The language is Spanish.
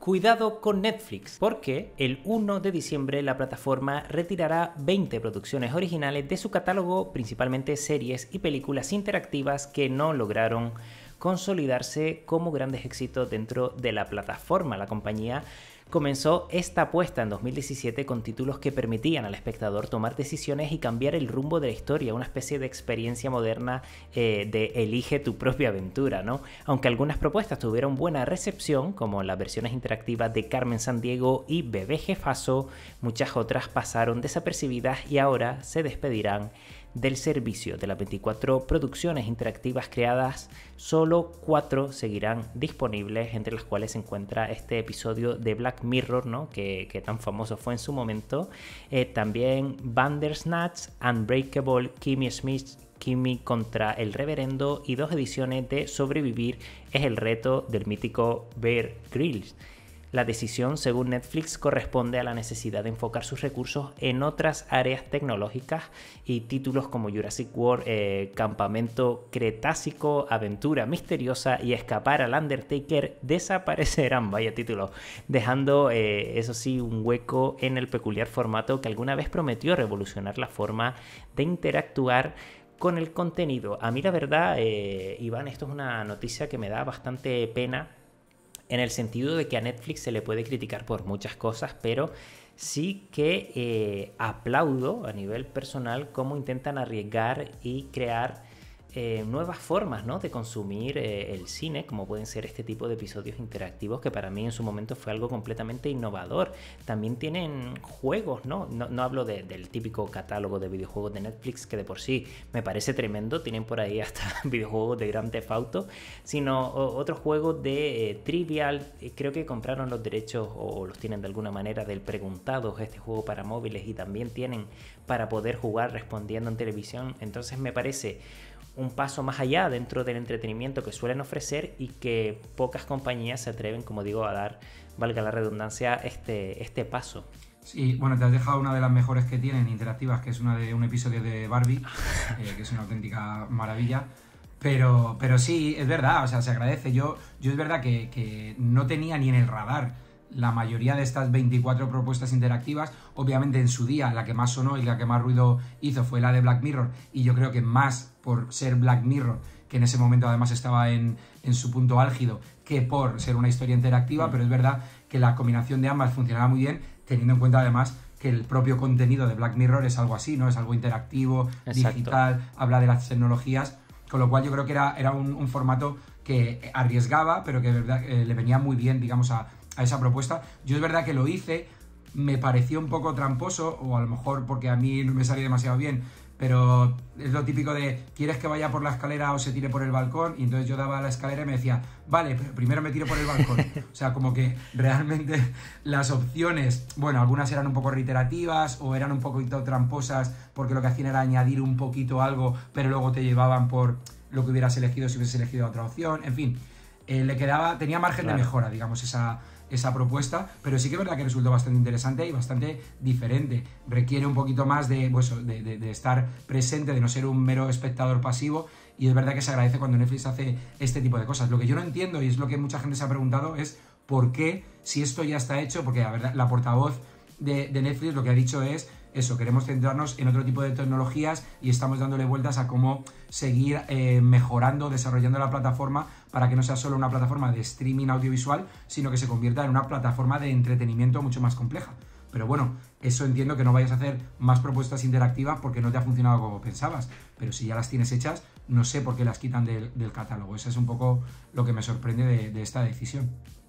Cuidado con Netflix, porque el 1 de diciembre la plataforma retirará 20 producciones originales de su catálogo, principalmente series y películas interactivas que no lograron consolidarse como grandes éxitos dentro de la plataforma. La compañía comenzó esta apuesta en 2017 con títulos que permitían al espectador tomar decisiones y cambiar el rumbo de la historia, una especie de experiencia moderna de elige tu propia aventura, ¿no? Aunque algunas propuestas tuvieron buena recepción, como las versiones interactivas de Carmen Sandiego y Bebé Jefazo, muchas otras pasaron desapercibidas y ahora se despedirán del servicio. De las 24 producciones interactivas creadas, solo 4 seguirán disponibles, entre las cuales se encuentra este episodio de Black Mirror, ¿no? que tan famoso fue en su momento. También Bandersnatch, Unbreakable Kimmy Schmidt, Kimmy contra el Reverendo, y 2 ediciones de Sobrevivir es el reto del mítico Bear Grylls. La decisión, según Netflix, corresponde a la necesidad de enfocar sus recursos en otras áreas tecnológicas, y títulos como Jurassic World, Campamento Cretácico, Aventura Misteriosa y Escapar al Undertaker desaparecerán, vaya título, dejando eso sí un hueco en el peculiar formato que alguna vez prometió revolucionar la forma de interactuar con el contenido. A mí la verdad, Iván, esto es una noticia que me da bastante pena, en el sentido de que a Netflix se le puede criticar por muchas cosas, pero sí que aplaudo a nivel personal cómo intentan arriesgar y crear nuevas formas, ¿no?, de consumir el cine, como pueden ser este tipo de episodios interactivos, que para mí en su momento fue algo completamente innovador. También tienen juegos, ¿no? No hablo del típico catálogo de videojuegos de Netflix, que de por sí me parece tremendo, tienen por ahí hasta videojuegos de Grand Theft Auto, sino otros juegos de Trivial. Creo que compraron los derechos o los tienen de alguna manera del Preguntados, este juego para móviles, y también tienen para poder jugar respondiendo en televisión. Entonces me parece un paso más allá dentro del entretenimiento que suelen ofrecer y que pocas compañías se atreven, como digo, a dar, valga la redundancia, este paso. Sí, bueno, te has dejado una de las mejores que tienen interactivas, que es una de un episodio de Barbie, que es una auténtica maravilla. Pero sí, es verdad, o sea, se agradece. Yo es verdad que no tenía ni en el radar la mayoría de estas 24 propuestas interactivas. Obviamente en su día la que más sonó y la que más ruido hizo fue la de Black Mirror, y yo creo que más por ser Black Mirror, que en ese momento además estaba en su punto álgido, que por ser una historia interactiva. Pero es verdad que la combinación de ambas funcionaba muy bien, teniendo en cuenta además que el propio contenido de Black Mirror es algo así, ¿no? Es algo interactivo, exacto, digital, habla de las tecnologías, con lo cual yo creo que era un formato que arriesgaba, pero que de verdad le venía muy bien, digamos, a esa propuesta. Yo es verdad que lo hice, me pareció un poco tramposo, o a lo mejor porque a mí no me salió demasiado bien, pero es lo típico de ¿quieres que vaya por la escalera o se tire por el balcón? Y entonces yo daba la escalera y me decía, vale, pero primero me tiro por el balcón. O sea, como que realmente las opciones, bueno, algunas eran un poco reiterativas o eran un poquito tramposas, porque lo que hacían era añadir un poquito algo, pero luego te llevaban por lo que hubieras elegido si hubieses elegido otra opción. En fin, tenía margen de mejora, digamos, esa propuesta, pero sí que es verdad que resultó bastante interesante y bastante diferente. Requiere un poquito más de estar presente, de no ser un mero espectador pasivo, y es verdad que se agradece cuando Netflix hace este tipo de cosas. Lo que yo no entiendo, y es lo que mucha gente se ha preguntado, es por qué, si esto ya está hecho, porque la verdad, la portavoz de Netflix lo que ha dicho es eso: queremos centrarnos en otro tipo de tecnologías y estamos dándole vueltas a cómo seguir mejorando, desarrollando la plataforma para que no sea solo una plataforma de streaming audiovisual, sino que se convierta en una plataforma de entretenimiento mucho más compleja. Pero bueno, eso entiendo que no vayas a hacer más propuestas interactivas porque no te ha funcionado como pensabas, pero si ya las tienes hechas, no sé por qué las quitan del catálogo. Eso es un poco lo que me sorprende de esta decisión.